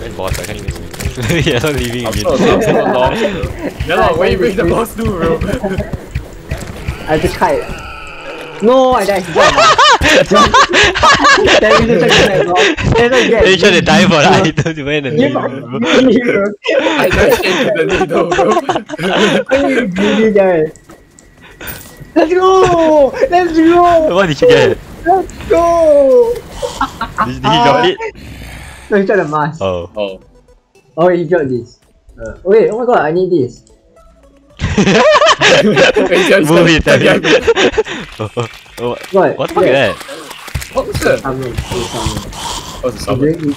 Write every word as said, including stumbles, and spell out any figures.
Where's boss? I can't even see. Yeah, not leaving I'm again. so, I'm so long. Yeah, where you bring the boss to, bro? I have to kite. No, I died. They try to die for the item to win the needle. I just changed the needle, bro. You greedy guy. Let's go! Let's go! What did you get? Let's go! Did, did he drop it? No, he got the mask. Oh. Oh. Oh, he got this. Uh, wait, oh my god, I need this. Move it, tell me. Oh, oh, What? what the fuck is that? What was that? Summon. Oh, it's a He's summon. doing,